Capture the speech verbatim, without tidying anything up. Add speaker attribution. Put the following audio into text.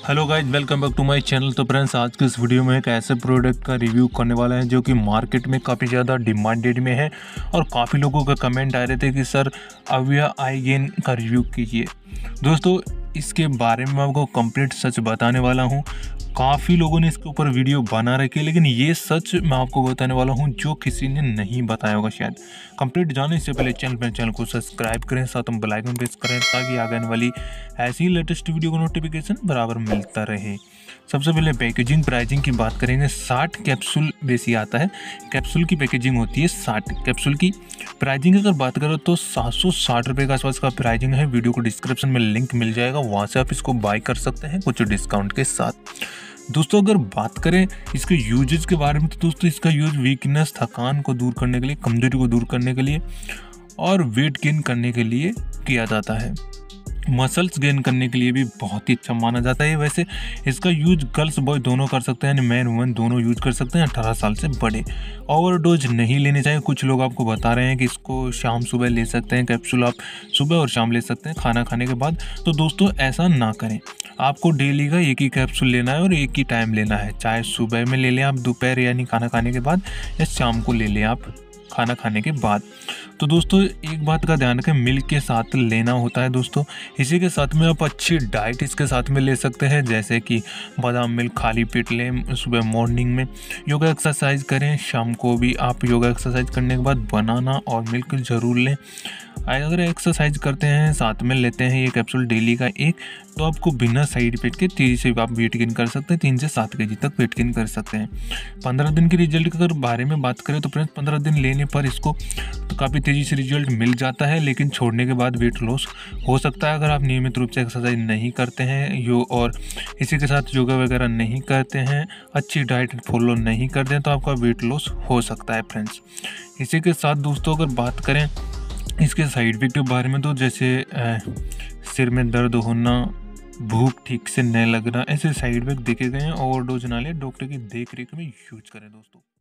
Speaker 1: Hello guys, welcome back to my channel. तो friends, आज के इस वीडियो में एक ऐसे प्रोडक्ट का रिव्यू करने वाला है जो कि मार्केट में काफ़ी ज़्यादा डिमांडेड में है और काफ़ी लोगों का कमेंट आ रहे थे कि सर अविया आई गेन का रिव्यू कीजिए। दोस्तों, इसके बारे में मैं आपको कंप्लीट सच बताने वाला हूँ। काफ़ी लोगों ने इसके ऊपर वीडियो बना रखी है, लेकिन ये सच मैं आपको बताने वाला हूँ जो किसी ने नहीं बताया होगा शायद। कंप्लीट जाने से पहले चैनल पर चैनल को सब्सक्राइब करें, साथ में बेल आइकन प्रेस करें ताकि आगे वाली ऐसी लेटेस्ट वीडियो का नोटिफिकेशन बराबर मिलता रहे। सबसे पहले पैकेजिंग प्राइसिंग की बात करेंगे। साठ कैप्सूल बेसी आता है, कैप्सूल की पैकेजिंग होती है साठ कैप्सूल की। प्राइसिंग अगर बात करो तो सात सौ साठ रुपये के आसपास का प्राइसिंग है। वीडियो को डिस्क्रिप्शन में लिंक मिल जाएगा, वहाँ से आप इसको बाय कर सकते हैं कुछ डिस्काउंट के साथ। दोस्तों, अगर बात करें इसके यूजेज के बारे में तो दोस्तों इसका यूज वीकनेस, थकान को दूर करने के लिए, कमजोरी को दूर करने के लिए और वेट गेन करने के लिए किया जाता है। मसल्स गेन करने के लिए भी बहुत ही अच्छा माना जाता है। वैसे इसका यूज गर्ल्स बॉय दोनों कर सकते हैं, यानी मैन वुमेन दोनों यूज कर सकते हैं अठारह साल से बड़े। ओवरडोज नहीं लेने चाहिए। कुछ लोग आपको बता रहे हैं कि इसको शाम सुबह ले सकते हैं, कैप्सूल आप सुबह और शाम ले सकते हैं खाना खाने के बाद। तो दोस्तों, ऐसा ना करें। आपको डेली का एक ही कैप्सूल लेना है और एक ही टाइम लेना है। चाहे सुबह में ले लें आप, दोपहर यानी खाना खाने के बाद, या शाम को ले लें आप खाना खाने के बाद। तो दोस्तों, एक बात का ध्यान रखें, मिल्क के साथ लेना होता है दोस्तों। इसी के साथ में आप अच्छी डाइट इसके साथ में ले सकते हैं, जैसे कि बादाम मिल्क खाली पेट लें सुबह मॉर्निंग में। योगा एक्सरसाइज करें, शाम को भी आप योगा एक्सरसाइज करने के बाद बनाना और मिल्क ज़रूर लें। अगर एक्सरसाइज करते हैं साथ में लेते हैं ये कैप्सूल डेली का एक, तो आपको बिना साइड इफेक्ट के तेज़ी से आप वेट गेन कर सकते हैं। तीन से सात के जी तक वेट गेन कर सकते हैं। पंद्रह दिन के रिजल्ट के अगर बारे में बात करें तो फ्रेंड्स, पंद्रह दिन लेने पर इसको तो काफ़ी तेज़ी से रिजल्ट मिल जाता है, लेकिन छोड़ने के बाद वेट लॉस हो सकता है अगर आप नियमित रूप से एक्सरसाइज नहीं करते हैं यो और इसी के साथ योगा वगैरह नहीं करते हैं, अच्छी डाइट फॉलो नहीं करते हैं, तो आपका वेट लॉस हो सकता है फ्रेंड्स। इसी के साथ दोस्तों, अगर बात करें इसके साइड इफेक्ट के बारे में, तो जैसे सिर में दर्द होना, भूख ठीक से न लगना, ऐसे साइड इफेक्ट देखे गए हैं। ओवरडोज ना लें, डॉक्टर की देख रेख में यूज करें दोस्तों।